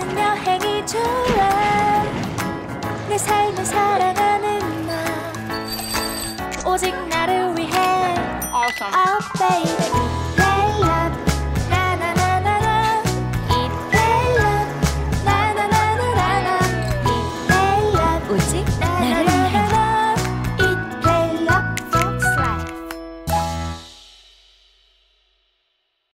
없는 여행이 좋아. 내 삶을 사랑하는 나 오직 나를 위해 Awesome. Oh baby